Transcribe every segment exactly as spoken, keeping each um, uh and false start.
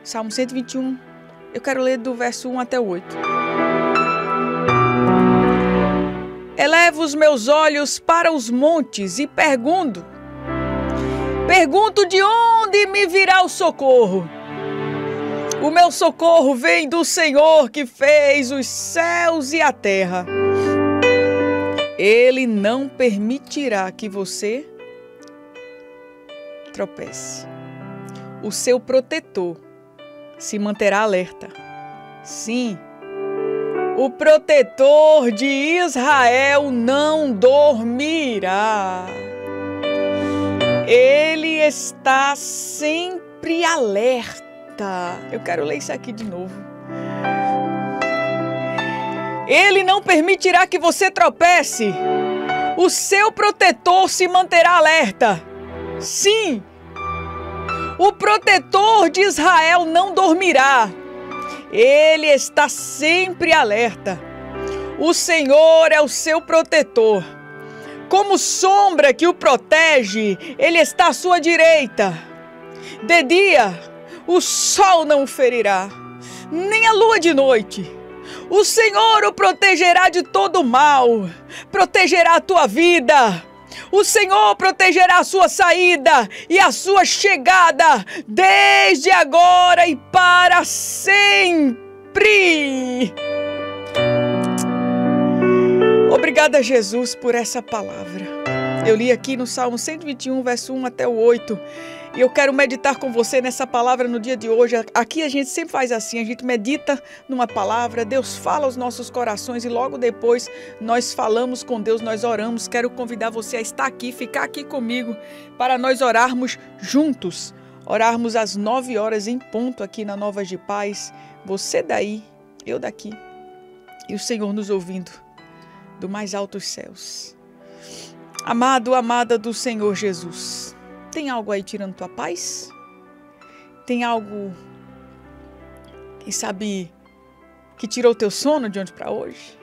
Salmo cento e vinte e um, eu quero ler do verso um até o oito. Elevo os meus olhos para os montes e pergunto, pergunto de onde me virá o socorro. O meu socorro vem do Senhor que fez os céus e a terra. Ele não permitirá que você tropece. O seu protetor se manterá alerta. Sim, o protetor de Israel não dormirá. Ele está sempre alerta. Eu quero ler isso aqui de novo. Ele não permitirá que você tropece. O seu protetor se manterá alerta. Sim, o protetor de Israel não dormirá. Ele está sempre alerta. O Senhor é o seu protetor. Como sombra que o protege, Ele está à sua direita. De dia, o sol não o ferirá, nem a lua de noite. O Senhor o protegerá de todo mal, protegerá a tua vida. O Senhor protegerá a sua saída e a sua chegada, desde agora e para sempre. Obrigada, Jesus, por essa palavra. Eu li aqui no Salmo cento e vinte e um, verso um até o oito. E eu quero meditar com você nessa palavra no dia de hoje. Aqui a gente sempre faz assim, a gente medita numa palavra, Deus fala aos nossos corações e logo depois nós falamos com Deus, nós oramos. Quero convidar você a estar aqui, ficar aqui comigo para nós orarmos juntos. Orarmos às nove horas em ponto aqui na Novas de Paz. Você daí, eu daqui e o Senhor nos ouvindo do mais altos céus. Amado, amada do Senhor Jesus, tem algo aí tirando tua paz? Tem algo, quem sabe, que tirou teu sono de ontem para hoje?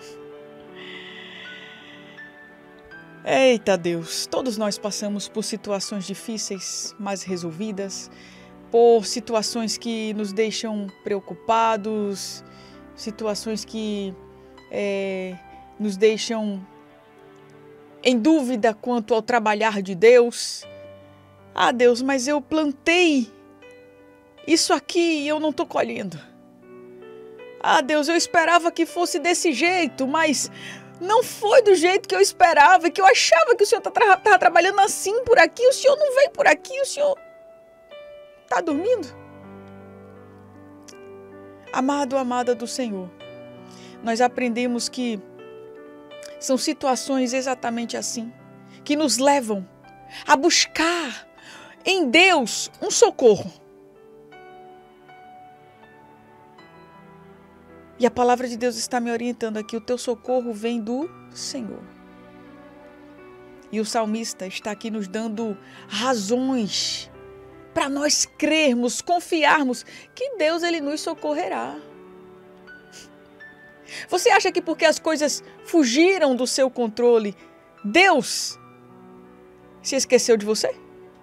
Eita Deus, todos nós passamos por situações difíceis, mas resolvidas, por situações que nos deixam preocupados, situações que é, nos deixam em dúvida quanto ao trabalhar de Deus. Ah, Deus, mas eu plantei isso aqui e eu não estou colhendo. Ah, Deus, eu esperava que fosse desse jeito, mas não foi do jeito que eu esperava, que eu achava que o Senhor estava tra- trabalhando assim por aqui, o Senhor não veio por aqui, o Senhor está dormindo. Amado, amada do Senhor, nós aprendemos que são situações exatamente assim, que nos levam a buscar em Deus um socorro. E a palavra de Deus está me orientando aqui, o teu socorro vem do Senhor. E o salmista está aqui nos dando razões para nós crermos, confiarmos que Deus ele nos socorrerá. Você acha que porque as coisas fugiram do seu controle, Deus se esqueceu de você?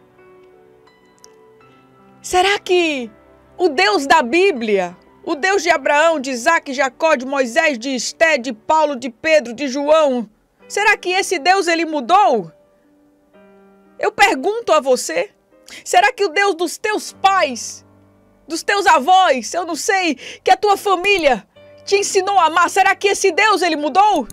Será que o Deus da Bíblia, o Deus de Abraão, de Isaac, de Jacó, de Moisés, de Esté, de Paulo, de Pedro, de João, será que esse Deus ele mudou? Eu pergunto a você, será que o Deus dos teus pais, dos teus avós, eu não sei, que a tua família te ensinou a amar, será que esse Deus ele mudou?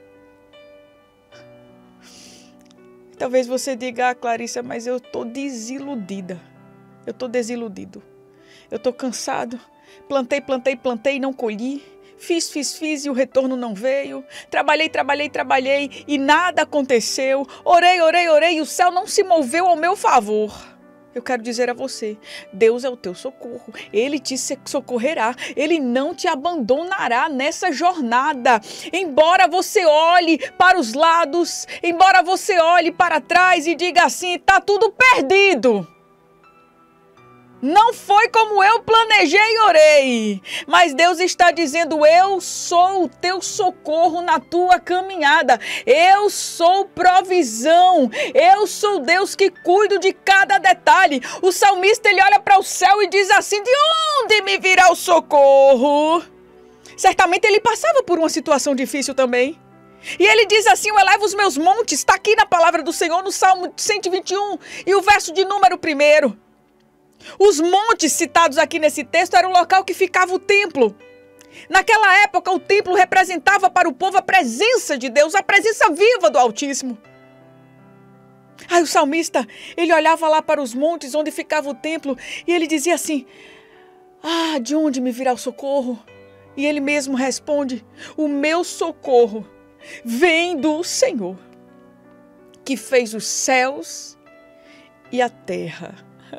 Talvez você diga, ah, Clarissa, mas eu estou desiludida. Eu estou desiludido. Eu estou cansado. Plantei, plantei, plantei e não colhi. Fiz, fiz, fiz e o retorno não veio. Trabalhei, trabalhei, trabalhei e nada aconteceu. Orei, orei, orei e o céu não se moveu ao meu favor. Eu quero dizer a você, Deus é o teu socorro. Ele te socorrerá. Ele não te abandonará nessa jornada. Embora você olhe para os lados, embora você olhe para trás e diga assim, está tudo perdido. Não foi como eu planejei e orei. Mas Deus está dizendo, eu sou o teu socorro na tua caminhada. Eu sou provisão. Eu sou Deus que cuido de cada detalhe. O salmista, ele olha para o céu e diz assim, de onde me virá o socorro? Certamente ele passava por uma situação difícil também. E ele diz assim, eu elevo os meus montes. Está aqui na palavra do Senhor, no Salmo cento e vinte e um. E o verso de número primeiro. Os montes citados aqui nesse texto era o local que ficava o templo. Naquela época, o templo representava para o povo a presença de Deus, a presença viva do Altíssimo. Aí o salmista, ele olhava lá para os montes onde ficava o templo e ele dizia assim, ah, de onde me virá o socorro? E ele mesmo responde, o meu socorro vem do Senhor, que fez os céus e a terra.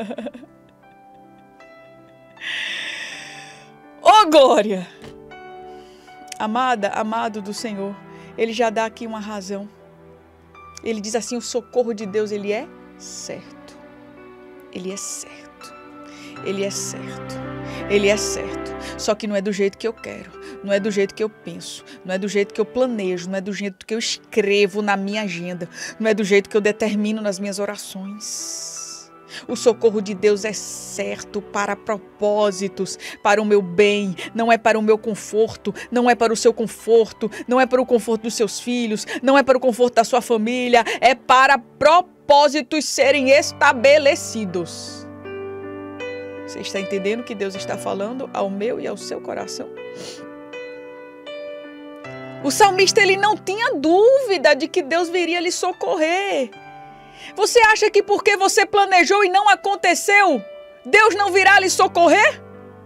Oh, glória! Amada, amado do Senhor, ele já dá aqui uma razão. Ele diz assim, o socorro de Deus, ele é certo. Ele é certo. Ele é certo. Ele é certo. Só que não é do jeito que eu quero. Não é do jeito que eu penso. Não é do jeito que eu planejo. Não é do jeito que eu escrevo na minha agenda. Não é do jeito que eu determino nas minhas orações. O socorro de Deus é certo para propósitos, para o meu bem, não é para o meu conforto, não é para o seu conforto, não é para o conforto dos seus filhos, não é para o conforto da sua família, é para propósitos serem estabelecidos. Você está entendendo o que Deus está falando ao meu e ao seu coração? O salmista, ele não tinha dúvida de que Deus viria lhe socorrer. Você acha que porque você planejou e não aconteceu, Deus não virá lhe socorrer?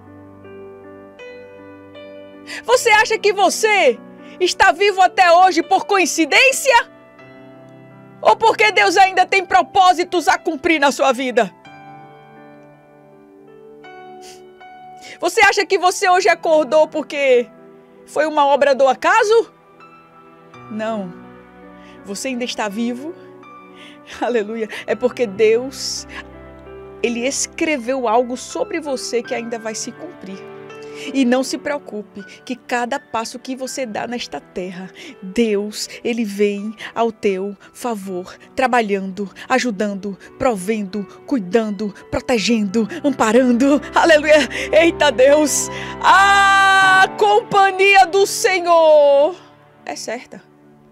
Você acha que você está vivo até hoje por coincidência? Ou porque Deus ainda tem propósitos a cumprir na sua vida? Você acha que você hoje acordou porque foi uma obra do acaso? Não. Você ainda está vivo. Aleluia. É porque Deus, ele escreveu algo sobre você que ainda vai se cumprir. E não se preocupe, que cada passo que você dá nesta terra, Deus, ele vem ao teu favor, trabalhando, ajudando, provendo, cuidando, protegendo, amparando. Aleluia. Eita Deus, a companhia do Senhor é certa.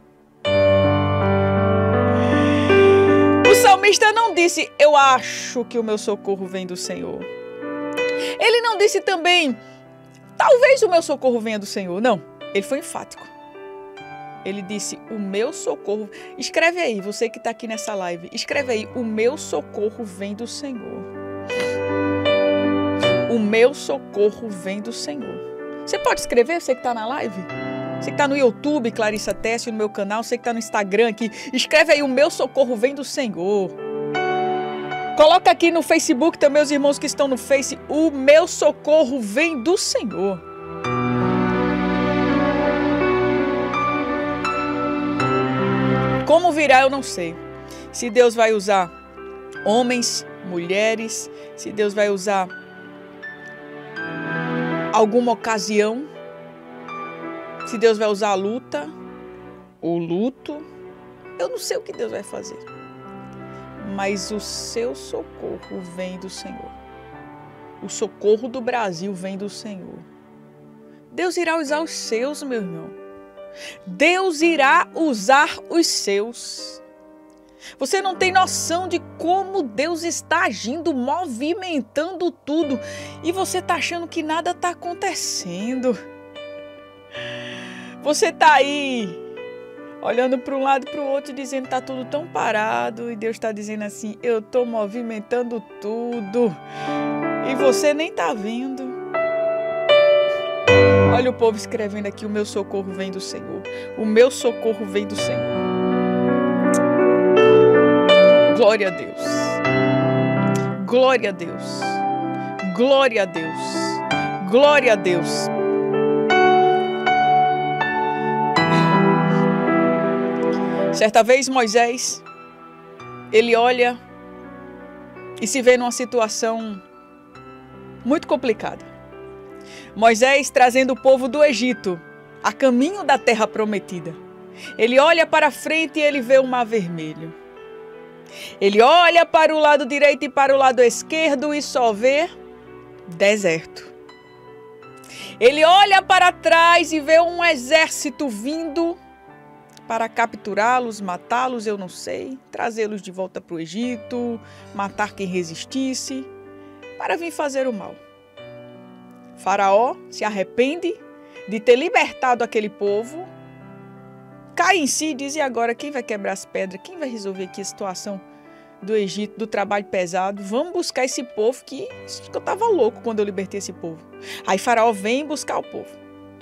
O salmista não disse, eu acho que o meu socorro vem do Senhor. Ele não disse também, talvez o meu socorro venha do Senhor. Não, ele foi enfático. Ele disse, o meu socorro... Escreve aí, você que está aqui nessa live. Escreve aí, o meu socorro vem do Senhor. O meu socorro vem do Senhor. Você pode escrever, você que está na live? Você que está no YouTube, Clarissa Tessio, no meu canal. Você que está no Instagram aqui. Escreve aí, o meu socorro vem do Senhor. Coloca aqui no Facebook também, os irmãos que estão no Face. O meu socorro vem do Senhor. Como virá, eu não sei. Se Deus vai usar homens, mulheres, se Deus vai usar alguma ocasião, se Deus vai usar a luta, o luto, eu não sei o que Deus vai fazer. Mas o seu socorro vem do Senhor. O socorro do Brasil vem do Senhor. Deus irá usar os seus, meu irmão. Deus irá usar os seus. Você não tem noção de como Deus está agindo, movimentando tudo. E você está achando que nada está acontecendo. Você está aí, olhando para um lado e para o outro, dizendo que está tudo tão parado. E Deus está dizendo assim, eu estou movimentando tudo. E você nem está vendo. Olha o povo escrevendo aqui, o meu socorro vem do Senhor. O meu socorro vem do Senhor. Glória a Deus. Glória a Deus. Glória a Deus. Glória a Deus. Certa vez Moisés, ele olha e se vê numa situação muito complicada. Moisés trazendo o povo do Egito a caminho da terra prometida. Ele olha para frente e ele vê o mar vermelho. Ele olha para o lado direito e para o lado esquerdo e só vê deserto. Ele olha para trás e vê um exército vindo para capturá-los, matá-los, eu não sei, trazê-los de volta para o Egito, matar quem resistisse, para vir fazer o mal. Faraó se arrepende de ter libertado aquele povo, cai em si e diz, e agora quem vai quebrar as pedras? Quem vai resolver aqui a situação do Egito, do trabalho pesado? Vamos buscar esse povo que eu estava louco quando eu libertei esse povo. Aí Faraó vem buscar o povo.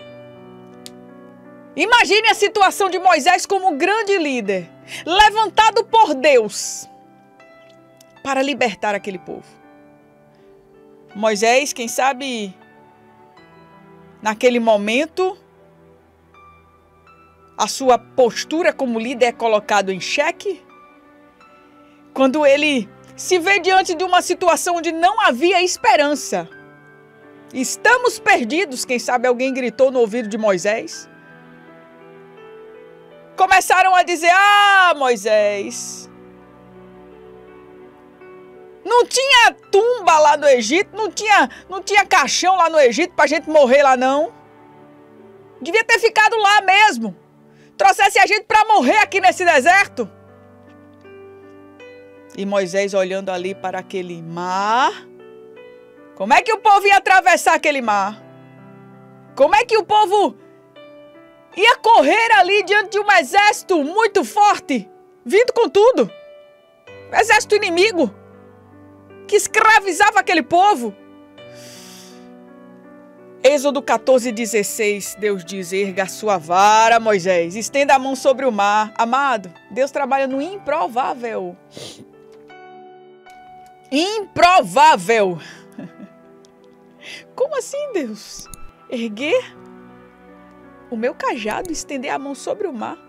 Imagine a situação de Moisés como grande líder, levantado por Deus para libertar aquele povo. Moisés, quem sabe, naquele momento, a sua postura como líder é colocada em xeque. Quando ele se vê diante de uma situação onde não havia esperança. Estamos perdidos, quem sabe alguém gritou no ouvido de Moisés. Começaram a dizer, ah, Moisés, não tinha tumba lá no Egito, não tinha, não tinha caixão lá no Egito para a gente morrer lá não. Devia ter ficado lá mesmo. Trouxesse a gente para morrer aqui nesse deserto. E Moisés olhando ali para aquele mar. Como é que o povo ia atravessar aquele mar? Como é que o povo ia correr ali diante de um exército muito forte, vindo com tudo? Um exército inimigo, que escravizava aquele povo. Êxodo quatorze, dezesseis, Deus diz, erga a sua vara, Moisés, estenda a mão sobre o mar. Amado, Deus trabalha no improvável. Improvável. Como assim, Deus? Erguer o meu cajado e estender a mão sobre o mar?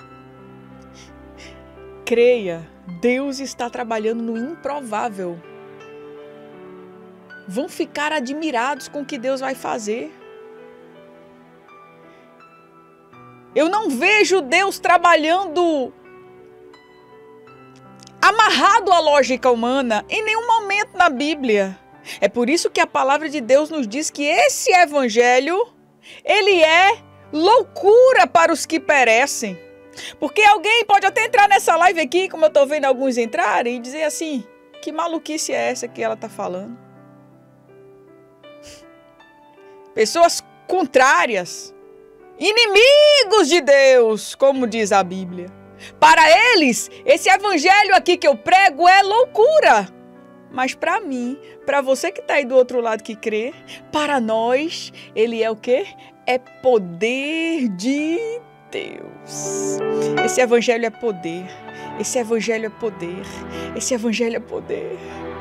Creia, Deus está trabalhando no improvável. Vão ficar admirados com o que Deus vai fazer. Eu não vejo Deus trabalhando amarrado à lógica humana em nenhum momento na Bíblia. É por isso que a palavra de Deus nos diz que esse evangelho, ele é loucura para os que perecem. Porque alguém pode até entrar nessa live aqui, como eu estou vendo alguns entrarem, e dizer assim, que maluquice é essa que ela está falando? Pessoas contrárias, inimigos de Deus, como diz a Bíblia. Para eles, esse evangelho aqui que eu prego é loucura. Mas para mim, para você que está aí do outro lado que crê, para nós, ele é o quê? É poder de Deus. Esse evangelho é poder. Esse evangelho é poder. Esse evangelho é poder.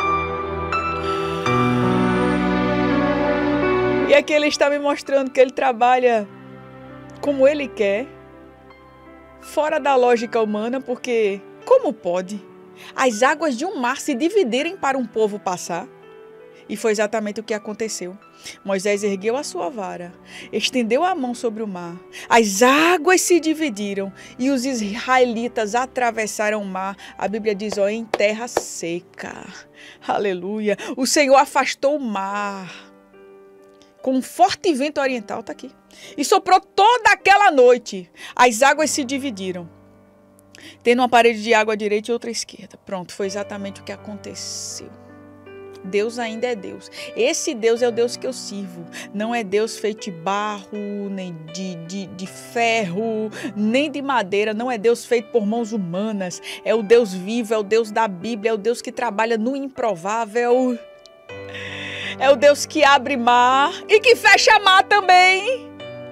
E aqui ele está me mostrando que ele trabalha como ele quer, fora da lógica humana, porque como pode as águas de um mar se dividirem para um povo passar? E foi exatamente o que aconteceu. Moisés ergueu a sua vara, estendeu a mão sobre o mar, as águas se dividiram e os israelitas atravessaram o mar. A Bíblia diz, ó, em terra seca. Aleluia. O Senhor afastou o mar com um forte vento oriental, está aqui, e soprou toda aquela noite. As águas se dividiram, tendo uma parede de água à direita e outra à esquerda. Pronto, foi exatamente o que aconteceu. Deus ainda é Deus. Esse Deus é o Deus que eu sirvo. Não é Deus feito de barro, nem de, de, de ferro, nem de madeira. Não é Deus feito por mãos humanas. É o Deus vivo, é o Deus da Bíblia, é o Deus que trabalha no improvável. É o Deus que abre mar e que fecha mar também.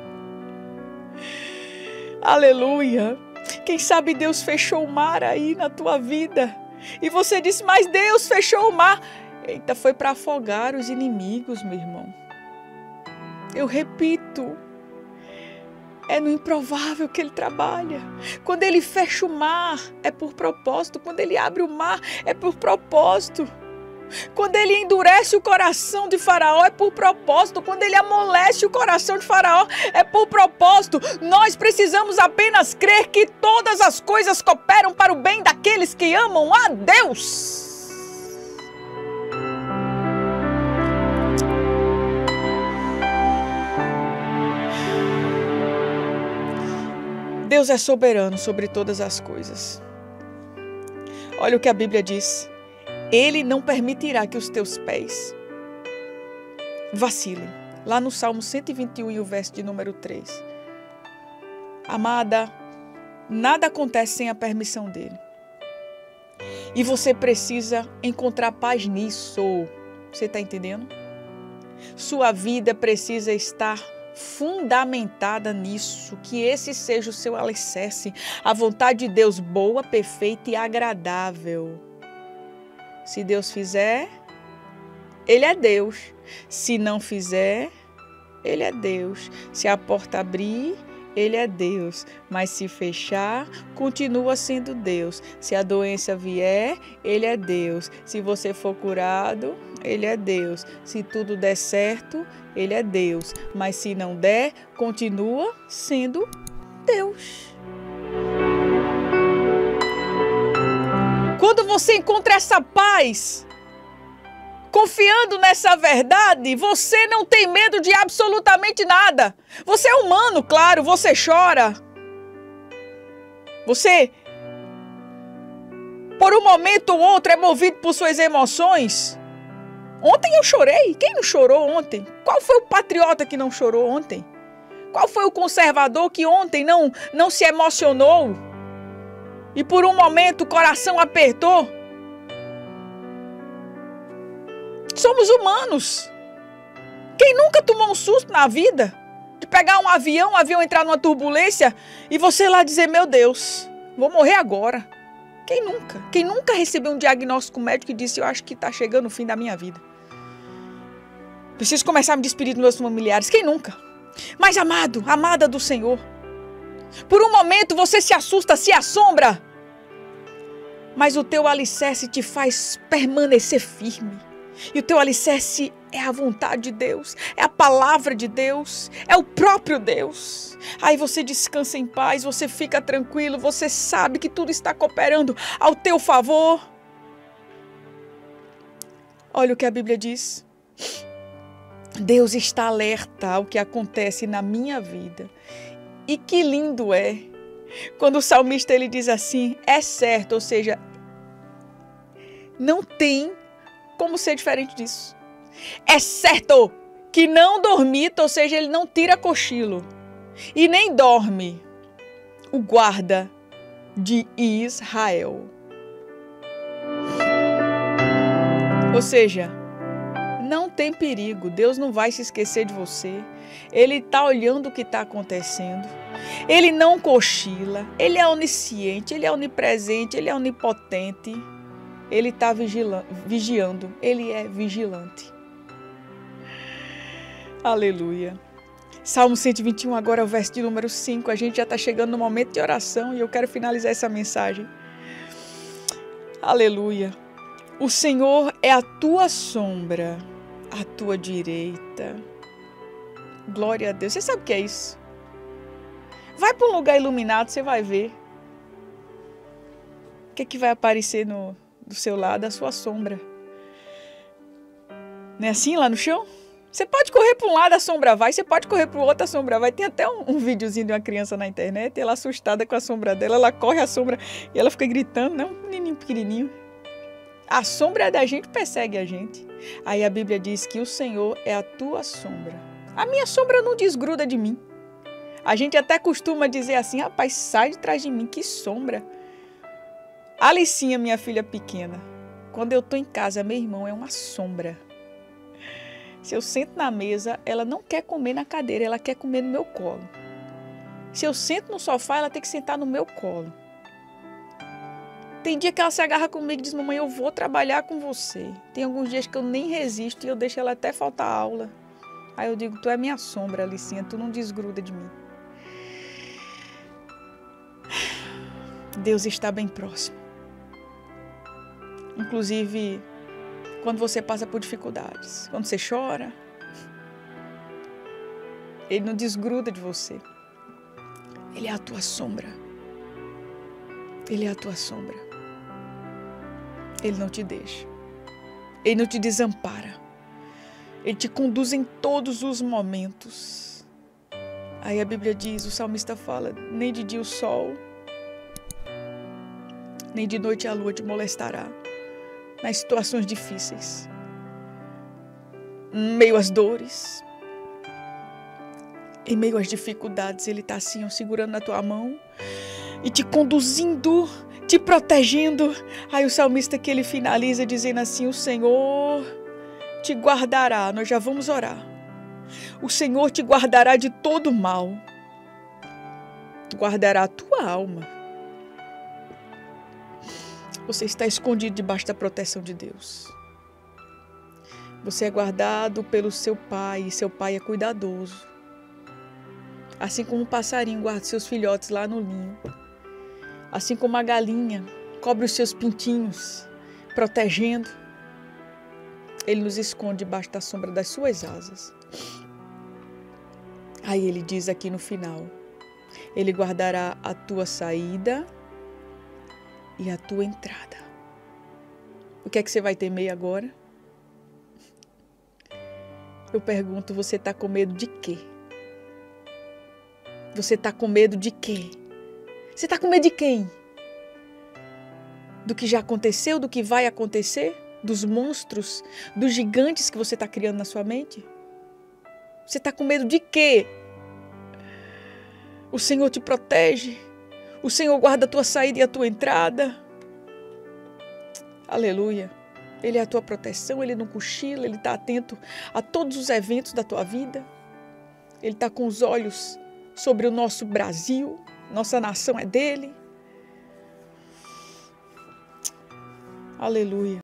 Aleluia. Quem sabe Deus fechou o mar aí na tua vida. E você disse, mas Deus fechou o mar. Eita, foi para afogar os inimigos, meu irmão. Eu repito, é no improvável que ele trabalha. Quando ele fecha o mar, é por propósito. Quando ele abre o mar, é por propósito. Quando ele endurece o coração de Faraó, é por propósito. Quando ele amolece o coração de Faraó, é por propósito. Nós precisamos apenas crer que todas as coisas cooperam para o bem daqueles que amam a Deus. Deus é soberano sobre todas as coisas. Olha o que a Bíblia diz. Ele não permitirá que os teus pés vacilem. Lá no Salmo cento e vinte e um, e o verso de número três. Amada, nada acontece sem a permissão dele. E você precisa encontrar paz nisso. Você está entendendo? Sua vida precisa estar fundamentada nisso, que esse seja o seu alicerce, a vontade de Deus boa, perfeita e agradável. Se Deus fizer, Ele é Deus. Se não fizer, Ele é Deus. Se a porta abrir, Ele é Deus. Mas se fechar, continua sendo Deus. Se a doença vier, Ele é Deus. Se você for curado, Ele é Deus. Se tudo der certo, Ele é Deus. Mas se não der, continua sendo Deus. Quando você encontra essa paz, confiando nessa verdade, você não tem medo de absolutamente nada. Você é humano, claro, você chora. Você, por um momento ou outro, é movido por suas emoções. Ontem eu chorei. Quem não chorou ontem? Qual foi o patriota que não chorou ontem? Qual foi o conservador que ontem não, não se emocionou? E por um momento o coração apertou? Somos humanos. Quem nunca tomou um susto na vida? De pegar um avião, um avião entrar numa turbulência e você lá dizer, meu Deus, vou morrer agora. Quem nunca? Quem nunca recebeu um diagnóstico médico e disse, eu acho que está chegando o fim da minha vida. Preciso começar a me despedir dos meus familiares. Quem nunca? Mas amado, amada do Senhor, por um momento você se assusta, se assombra, mas o teu alicerce te faz permanecer firme. E o teu alicerce é a vontade de Deus, é a palavra de Deus, é o próprio Deus. Aí você descansa em paz, você fica tranquilo, você sabe que tudo está cooperando ao teu favor. Olha o que a Bíblia diz. Deus está alerta ao que acontece na minha vida. E que lindo é quando o salmista ele diz assim, é certo, ou seja, não tem como ser diferente disso. É certo que não dormita, ou seja, ele não tira cochilo e nem dorme o guarda de Israel. Ou seja, não tem perigo, Deus não vai se esquecer de você. Ele está olhando o que está acontecendo. Ele não cochila, ele é onisciente, ele é onipresente, ele é onipotente. Ele está vigiando, ele é vigilante. Aleluia. Salmo cento e vinte e um, agora o verso de número cinco. A gente já está chegando no momento de oração e eu quero finalizar essa mensagem. Aleluia. O Senhor é a tua sombra, a tua direita. Glória a Deus. Você sabe o que é isso? Vai para um lugar iluminado, você vai ver. O que é que vai aparecer no, do seu lado? A sua sombra. Não é assim lá no chão? Você pode correr para um lado, a sombra vai. Você pode correr para o outro, a sombra vai. Tem até um, um videozinho de uma criança na internet. Ela assustada com a sombra dela. Ela corre a sombra e ela fica gritando. Não, um menininho pequenininho. A sombra da gente persegue a gente. Aí a Bíblia diz que o Senhor é a tua sombra. A minha sombra não desgruda de mim. A gente até costuma dizer assim, rapaz, sai de trás de mim, que sombra. Alicinha, minha filha pequena, quando eu tô em casa, meu irmão é uma sombra. Se eu sento na mesa, ela não quer comer na cadeira, ela quer comer no meu colo. Se eu sento no sofá, ela tem que sentar no meu colo. Tem dia que ela se agarra comigo e diz, mamãe, eu vou trabalhar com você. Tem alguns dias que eu nem resisto e eu deixo ela até faltar aula. Aí eu digo, tu é minha sombra, Alicinha, tu não desgruda de mim. Deus está bem próximo. Inclusive, quando você passa por dificuldades, quando você chora. Ele não desgruda de você. Ele é a tua sombra. Ele é a tua sombra. Ele não te deixa. Ele não te desampara. Ele te conduz em todos os momentos. Aí a Bíblia diz, o salmista fala, nem de dia o sol, nem de noite a lua te molestará. Nas situações difíceis, em meio às dores, em meio às dificuldades, Ele está assim, ó, segurando na tua mão e te conduzindo, te protegendo. Aí o salmista que ele finaliza dizendo assim, o Senhor te guardará, nós já vamos orar. O Senhor te guardará de todo mal, guardará a tua alma. Você está escondido debaixo da proteção de Deus. Você é guardado pelo seu pai, e seu pai é cuidadoso. Assim como um passarinho guarda seus filhotes lá no ninho. Assim como a galinha cobre os seus pintinhos, protegendo. Ele nos esconde debaixo da sombra das suas asas. Aí ele diz aqui no final, Ele guardará a tua saída e a tua entrada. O que é que você vai temer agora? Eu pergunto, você está com medo de quê? Você está com medo de quê? Você está com medo de quem? Do que já aconteceu, do que vai acontecer? Dos monstros, dos gigantes que você está criando na sua mente? Você está com medo de quê? O Senhor te protege. O Senhor guarda a tua saída e a tua entrada. Aleluia. Ele é a tua proteção, Ele não cochila, Ele está atento a todos os eventos da tua vida. Ele está com os olhos sobre o nosso Brasil. Nossa nação é dele. Aleluia.